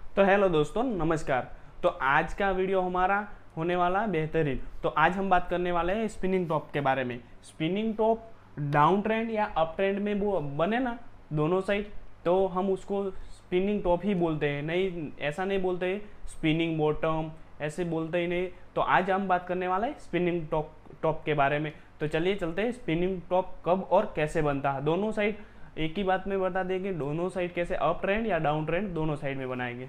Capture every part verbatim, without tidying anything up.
तो हेलो दोस्तों, नमस्कार। तो आज का वीडियो हमारा होने वाला है बेहतरीन। तो आज हम बात करने वाले हैं स्पिनिंग टॉप के बारे में। स्पिनिंग टॉप डाउन ट्रेंड या अप ट्रेंड में वो बने ना, दोनों साइड, तो हम उसको स्पिनिंग टॉप ही बोलते हैं। नहीं, ऐसा नहीं बोलते स्पिनिंग बॉटम, ऐसे बोलते ही नहीं। तो आज हम बात करने वाले हैं स्पिनिंग टॉप टॉप के बारे में। तो चलिए चलते हैं स्पिनिंग टॉप कब और कैसे बनता है। दोनों साइड एक ही बात में बता देंगे, दोनों साइड कैसे अप ट्रेंड या डाउन ट्रेंड दोनों साइड में बनाएंगे।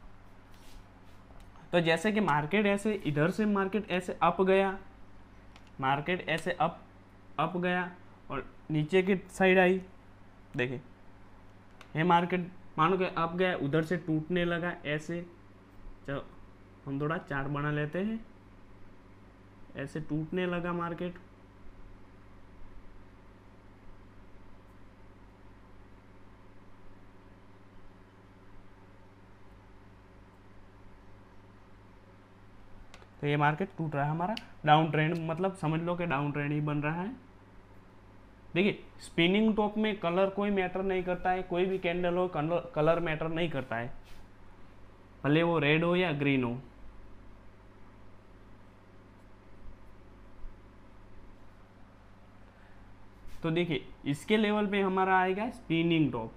तो जैसे कि मार्केट ऐसे इधर से मार्केट ऐसे अप गया, मार्केट ऐसे अप अप गया और नीचे की साइड आई। देखिए ये मार्केट मानो कि अप गया, उधर से टूटने लगा ऐसे। चलो हम थोड़ा चार्ट बना लेते हैं। ऐसे टूटने लगा मार्केट, तो ये मार्केट टूट रहा है हमारा। डाउन ट्रेंड मतलब समझ लो कि डाउन ट्रेंड ही बन रहा है। देखिए स्पिनिंग टॉप में कलर कोई मैटर नहीं करता है, कोई भी कैंडल हो कलर कलर मैटर नहीं करता है, भले वो रेड हो या ग्रीन हो। तो देखिए इसके लेवल पे हमारा आएगा स्पिनिंग टॉप।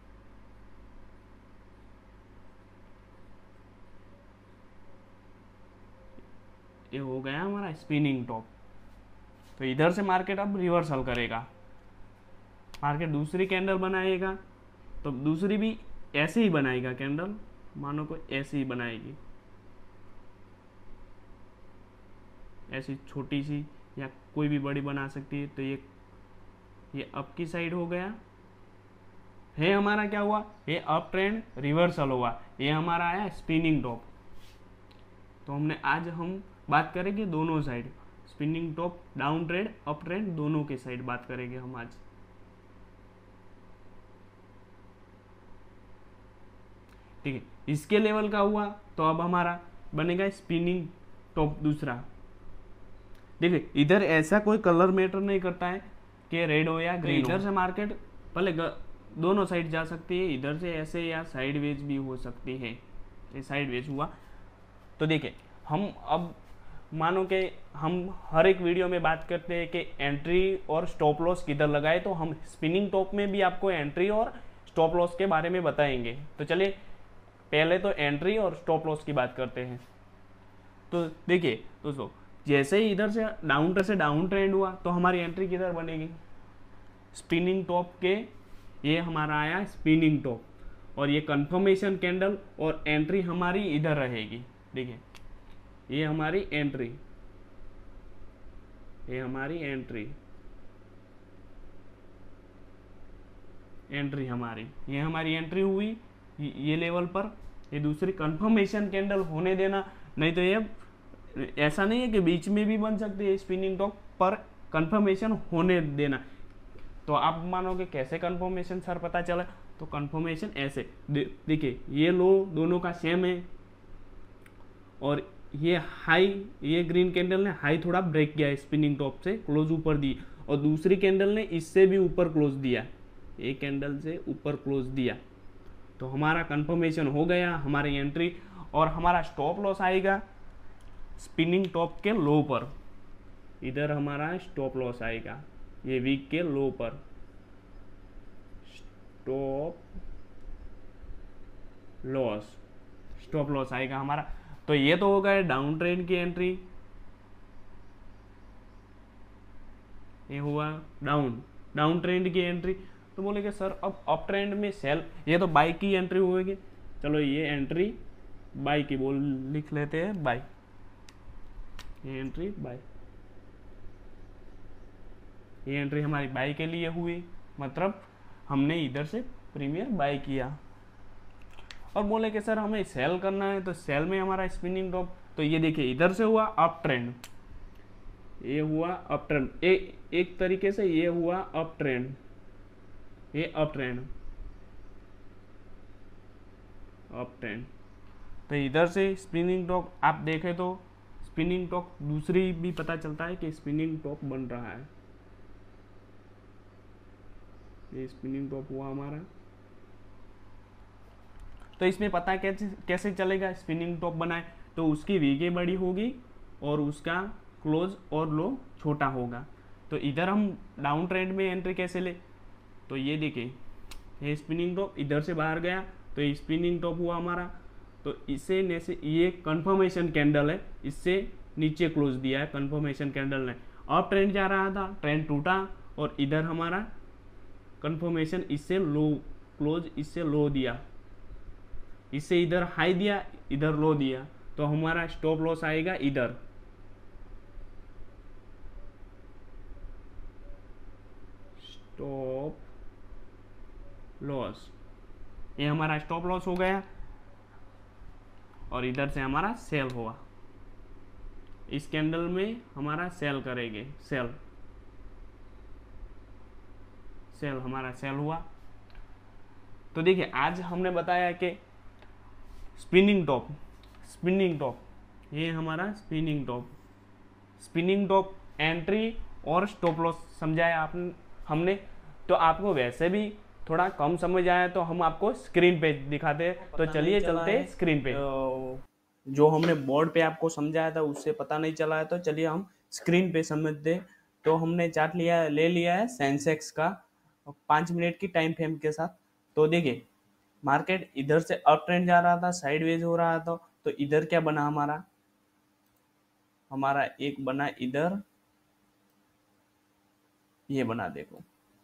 ये हो गया हमारा स्पिनिंग टॉप। तो इधर से मार्केट अब रिवर्सल करेगा, मार्केट दूसरी कैंडल बनाएगा। तो दूसरी भी ऐसे ही बनाएगा कैंडल, मानो को ऐसे ही बनाएगी, ऐसी छोटी सी या कोई भी बड़ी बना सकती है। तो ये ये अप की साइड हो गया है हमारा। क्या हुआ, ये अप ट्रेंड रिवर्सल हुआ, ये हमारा आया स्पिनिंग टॉप। तो हमने आज हम बात करेंगे दोनों side, spinning top, down trend, up trend, दोनों के साइड बात करेंगे हम आज। ठीक है, इसके लेवल का हुआ तो अब हमारा बनेगा स्पिनिंग टॉप दूसरा। देखिए इधर ऐसा कोई कलर मैटर नहीं करता है कि रेड हो या ग्रीन। इधर से मार्केट भले दोनों साइड जा सकती है, इधर से ऐसे या साइड वेज भी हो सकती है। ये साइड वेज हुआ। तो देखिए हम अब मानो कि हम हर एक वीडियो में बात करते हैं कि एंट्री और स्टॉप लॉस किधर लगाए, तो हम स्पिनिंग टॉप में भी आपको एंट्री और स्टॉप लॉस के बारे में बताएंगे। तो चलिए पहले तो एंट्री और स्टॉप लॉस की बात करते हैं। तो देखिए दोस्तों, जैसे ही इधर से डाउन ट्रेंड से डाउन ट्रेंड हुआ तो हमारी एंट्री किधर बनेगी, स्पिनिंग टॉप के। ये हमारा आया स्पिनिंग टॉप, और ये कंफर्मेशन कैंडल और एंट्री हमारी इधर रहेगी। देखिए ये हमारी एंट्री, ये हमारी एंट्री एंट्री हमारी ये हमारी एंट्री हुई ये लेवल पर। ये दूसरी कंफर्मेशन कैंडल होने देना, नहीं तो ये ऐसा नहीं है कि बीच में भी बन सकती है स्पिनिंग टॉप पर, कंफर्मेशन होने देना। तो आप मानोगे कैसे कंफर्मेशन सर पता चला, तो कंफर्मेशन ऐसे देखिए, ये लो दोनों का सेम है, और ये हाई, ये ग्रीन कैंडल ने हाई थोड़ा ब्रेक किया है स्पिनिंग टॉप से, क्लोज ऊपर दी, और दूसरी कैंडल ने इससे भी ऊपर क्लोज दिया, एक कैंडल से ऊपर क्लोज दिया। तो हमारा कंफर्मेशन हो गया, हमारी एंट्री। और हमारा स्टॉप लॉस आएगा स्पिनिंग टॉप के लो पर। इधर हमारा स्टॉप लॉस आएगा ये वीक के लो पर, स्टॉप लॉस स्टॉप लॉस आएगा हमारा। तो ये तो हो गया डाउन ट्रेंड की एंट्री, ये हुआ डाउन डाउन ट्रेंड की एंट्री। तो बोलेगे सर अब अप ट्रेंड में सेल, ये तो बाई की एंट्री होगी। चलो ये एंट्री बाई की बोल लिख लेते हैं, बाई, ये एंट्री बाई, ये एंट्री हमारी बाई के लिए हुई, मतलब हमने इधर से प्रीमियर बाई किया। और बोले कि सर हमें सेल करना है, तो सेल में हमारा स्पिनिंग टॉप। तो ये देखिए इधर से हुआ अप ट्रेंड, ये हुआ अप ट्रेंड, ए, एक तरीके से ये हुआ अप ट्रेंड, ये अप ट्रेंड अप ट्रेंड। तो इधर से स्पिनिंग टॉप आप देखें तो स्पिनिंग टॉप दूसरी भी पता चलता है कि स्पिनिंग टॉप बन रहा है। ये स्पिनिंग टॉप हुआ हमारा। तो इसमें पता कैसे कैसे चलेगा, स्पिनिंग टॉप बनाए तो उसकी वीके बड़ी होगी और उसका क्लोज और लो छोटा होगा। तो इधर हम डाउन ट्रेंड में एंट्री कैसे ले, तो ये देखिए ये स्पिनिंग टॉप इधर से बाहर गया तो ये स्पिनिंग टॉप हुआ हमारा, तो इसे जैसे ये कंफर्मेशन कैंडल है, इससे नीचे क्लोज दिया है कंफर्मेशन कैंडल ने। अप ट्रेंड जा रहा था, ट्रेंड टूटा और इधर हमारा कंफर्मेशन इससे लो क्लोज, इससे लो दिया, इससे इधर हाई दिया, इधर लो दिया, तो हमारा स्टॉप लॉस आएगा इधर। स्टॉप लॉस, ये हमारा स्टॉप लॉस हो गया और इधर से हमारा सेल हुआ। इस कैंडल में हमारा सेल करेंगे, सेल सेल हमारा सेल हुआ। तो देखिए आज हमने बताया कि स्पिनिंग टॉप, स्पिनिंग टॉप ये हमारा spinning top, spinning top entry और स्टॉप लॉस समझाया आपने हमने। तो आपको वैसे भी थोड़ा कम समझ आया तो हम आपको स्क्रीन पे दिखाते हैं, तो चलिए चलते स्क्रीन पे। जो हमने बोर्ड पे आपको समझाया था उससे पता नहीं चला है तो चलिए हम स्क्रीन पे समझते हैं। तो हमने चार्ट लिया ले लिया है सेंसेक्स का पाँच मिनट की टाइम फ्रेम के साथ। तो देखिए मार्केट इधर से अप ट्रेंड जा रहा था, साइडवेज हो रहा था, तो इधर क्या बना हमारा, हमारा एक बना इधर, ये बना, देखो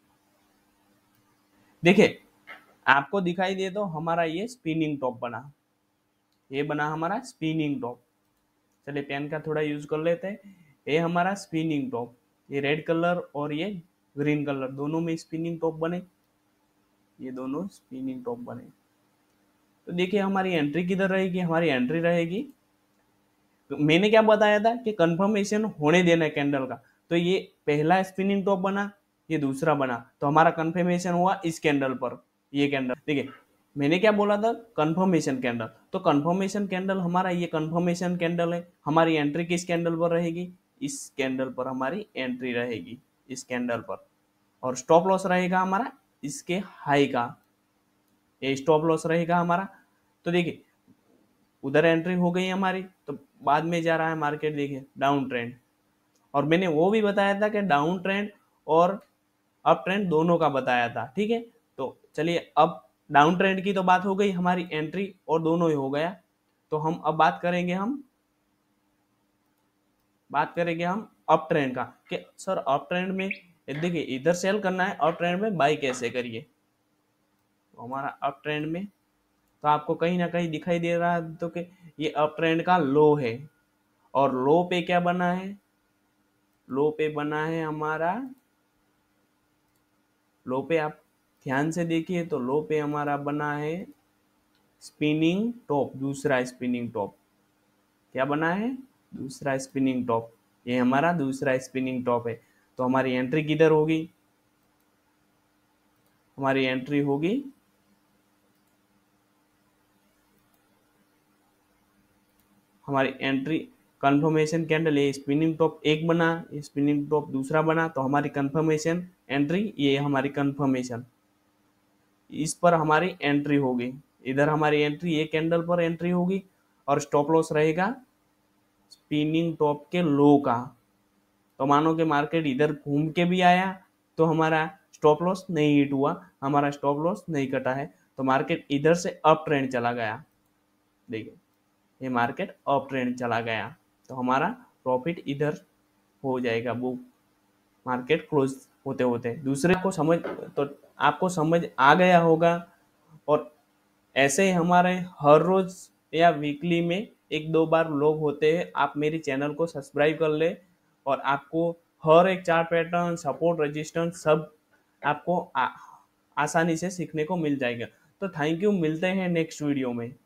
देखिए आपको दिखाई दे तो हमारा ये स्पिनिंग टॉप बना, ये बना हमारा स्पिनिंग टॉप। चलिए पेन का थोड़ा यूज कर लेते हैं। ये हमारा स्पिनिंग टॉप, ये रेड कलर और ये ग्रीन कलर दोनों में स्पिनिंग टॉप बने, ये दोनों स्पिनिंग टॉप बने। तो देखिए हमारी एंट्री किधर रहेगी, हमारी एंट्री रहेगी, तो मैंने क्या बताया था कि कंफर्मेशन होने देना है कैंडल का। तो ये पहला स्पिनिंग टॉप बना, ये दूसरा बना, तो हमारा कंफर्मेशन हुआ इस कैंडल पर। ये कैंडल देखिए मैंने क्या बोला था, कंफर्मेशन कैंडल, तो कंफर्मेशन कैंडल हमारा ये कंफर्मेशन कैंडल है। हमारी एंट्री किस कैंडल पर रहेगी, इस कैंडल पर हमारी एंट्री रहेगी, इस कैंडल पर। और स्टॉप लॉस रहेगा हमारा इसके हाई का, ये स्टॉप लॉस रहेगा हमारा। तो देखिए उधर एंट्री हो गई हमारी, तो बाद में जा रहा है मार्केट देखिए डाउन ट्रेंड, और मैंने वो भी बताया था कि डाउन ट्रेंड और अप ट्रेंड दोनों का बताया था, ठीक है। तो चलिए अब डाउन ट्रेंड की तो बात हो गई, हमारी एंट्री और दोनों ही हो गया। तो हम अब बात करेंगे हम बात करेंगे हम अप ट्रेंड का, कि सर अप ट्रेंड में देखिए इधर सेल करना है, अप ट्रेंड में बाई कैसे करिए। तो हमारा अप ट्रेंड में तो आपको कहीं ना कहीं दिखाई दे रहा है तो कि ये अप ट्रेंड का लो है, और लो पे क्या बना है, लो पे बना है हमारा, लो पे आप ध्यान से देखिए तो लो पे हमारा बना है स्पिनिंग टॉप, दूसरा स्पिनिंग टॉप। क्या बना है, दूसरा स्पिनिंग टॉप, ये हमारा दूसरा स्पिनिंग टॉप है। तो हमारी एंट्री किधर होगी, हमारी एंट्री होगी हमारी एंट्री कंफर्मेशन कैंडल, ये स्पिनिंग टॉप एक बना, ये स्पिनिंग टॉप दूसरा बना, तो हमारी कंफर्मेशन एंट्री, ये हमारी कंफर्मेशन, इस पर हमारी एंट्री होगी। इधर हमारी एंट्री ये कैंडल पर एंट्री होगी, और स्टॉप लॉस रहेगा स्पिनिंग टॉप के लो का। तो मानो कि मार्केट इधर घूम के भी आया तो हमारा स्टॉप लॉस नहीं हिट हुआ, हमारा स्टॉप लॉस नहीं कटा है, तो मार्केट इधर से अप ट्रेंड चला गया। देखिए ये मार्केट अप ट्रेंड चला गया, तो हमारा प्रॉफिट इधर हो जाएगा, वो मार्केट क्लोज होते होते। दूसरे को समझ तो आपको समझ आ गया होगा, और ऐसे ही हमारे हर रोज या वीकली में एक दो बार लोग होते हैं। आप मेरी चैनल को सब्सक्राइब कर ले, और आपको हर एक चार्ट पैटर्न, सपोर्ट, रेजिस्टेंस सब आपको आ, आसानी से सीखने को मिल जाएगा। तो थैंक यू, मिलते हैं नेक्स्ट वीडियो में।